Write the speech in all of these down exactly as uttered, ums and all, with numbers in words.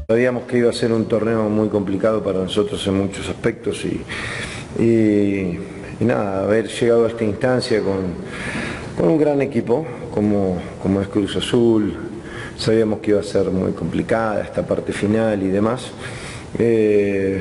Sabíamos que iba a ser un torneo muy complicado para nosotros en muchos aspectos y, y, y nada, haber llegado a esta instancia con, con un gran equipo como, como es Cruz Azul, sabíamos que iba a ser muy complicada esta parte final y demás. Eh,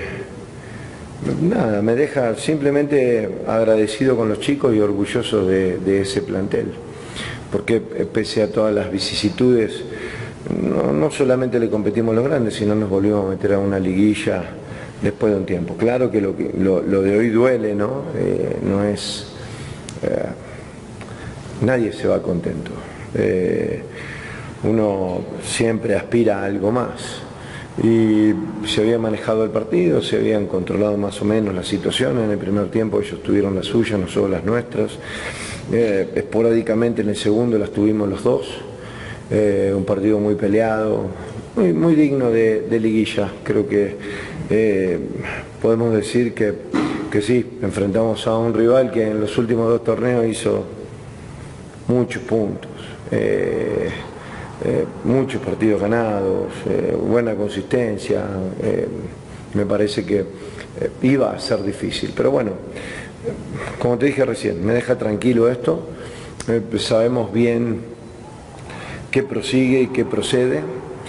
nada, me deja simplemente agradecido con los chicos y orgulloso de, de ese plantel, porque pese a todas las vicisitudes, No, no solamente le competimos a los grandes, sino nos volvimos a meter a una liguilla después de un tiempo. Claro que lo, lo, lo de hoy duele, ¿no? Eh, no es... Eh, nadie se va contento. Eh, uno siempre aspira a algo más. Y se había manejado el partido, se habían controlado más o menos las situaciones. En el primer tiempo ellos tuvieron las suyas, nosotros las nuestras. Eh, esporádicamente en el segundo las tuvimos los dos. Eh, un partido muy peleado, muy, muy digno de, de liguilla. Creo que eh, podemos decir que, que sí, enfrentamos a un rival que en los últimos dos torneos hizo muchos puntos, eh, eh, muchos partidos ganados, eh, buena consistencia. Eh, me parece que eh, iba a ser difícil, pero bueno, como te dije recién, me deja tranquilo esto. Eh, sabemos bien qué prosigue y qué procede,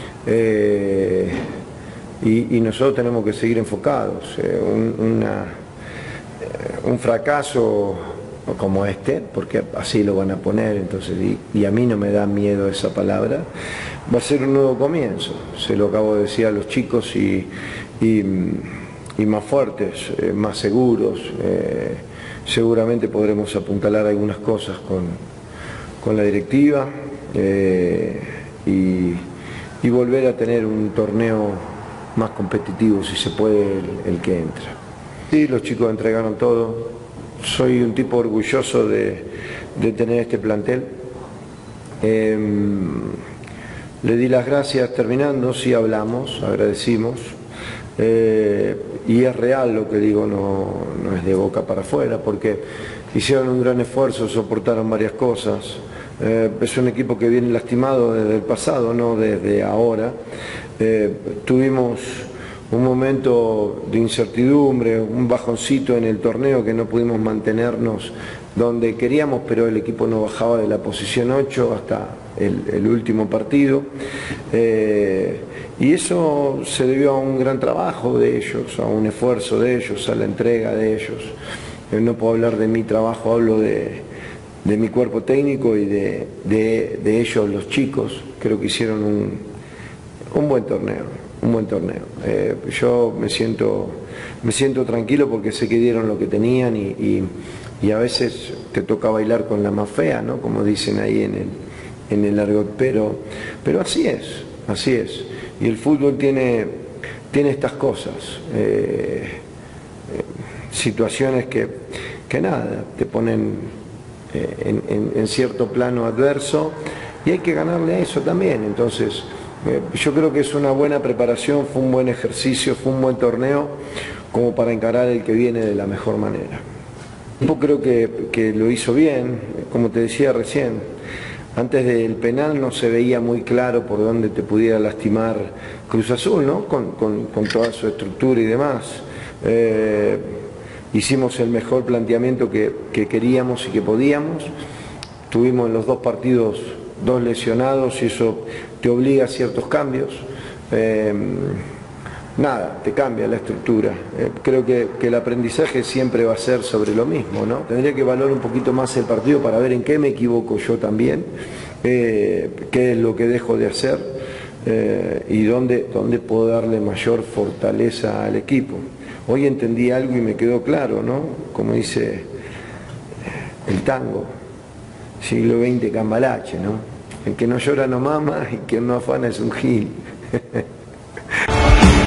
eh, y, y nosotros tenemos que seguir enfocados. Eh, un, una, eh, un fracaso como este, porque así lo van a poner, entonces, y, y a mí no me da miedo esa palabra, va a ser un nuevo comienzo. Se lo acabo de decir a los chicos, y, y, y más fuertes, eh, más seguros. Eh, seguramente podremos apuntalar algunas cosas con, con la directiva. Eh, y, y volver a tener un torneo más competitivo, si se puede, el, el que entra. Sí, los chicos entregaron todo. Soy un tipo orgulloso de, de tener este plantel. Eh, le di las gracias terminando, sí hablamos, agradecimos. Eh, y es real lo que digo, no, no es de boca para afuera, porque hicieron un gran esfuerzo, soportaron varias cosas. Eh, es un equipo que viene lastimado desde el pasado, no desde ahora. Eh, tuvimos un momento de incertidumbre, un bajoncito en el torneo, que no pudimos mantenernos donde queríamos, pero el equipo no bajaba de la posición ocho hasta el, el último partido. Eh, y eso se debió a un gran trabajo de ellos, a un esfuerzo de ellos, a la entrega de ellos. Eh, no puedo hablar de mi trabajo, hablo de de mi cuerpo técnico y de, de, de ellos, los chicos. Creo que hicieron un, un buen torneo, un buen torneo. Eh, yo me siento, me siento tranquilo porque sé que dieron lo que tenían, y, y, y a veces te toca bailar con la más fea, ¿no? Como dicen ahí en el, en el argot, pero, pero así es, así es. Y el fútbol tiene, tiene estas cosas, eh, eh, situaciones que, que nada, te ponen En, en, en cierto plano adverso, y hay que ganarle a eso también. Entonces eh, yo creo que es una buena preparación, fue un buen ejercicio, fue un buen torneo como para encarar el que viene de la mejor manera. Yo creo que, que lo hizo bien, como te decía recién, antes del penal no se veía muy claro por dónde te pudiera lastimar Cruz Azul, ¿no? con, con, con toda su estructura y demás. Eh, Hicimos el mejor planteamiento que, que queríamos y que podíamos. Tuvimos en los dos partidos dos lesionados y eso te obliga a ciertos cambios. Eh, nada, te cambia la estructura. Eh, creo que, que el aprendizaje siempre va a ser sobre lo mismo, ¿no? Tendría que valorar un poquito más el partido para ver en qué me equivoco yo también, eh, qué es lo que dejo de hacer, eh, y dónde, dónde puedo darle mayor fortaleza al equipo. Hoy entendí algo y me quedó claro, ¿no? Como dice el tango, siglo veinte Cambalache, ¿no? El que no llora no mama y quien no afana es un gil.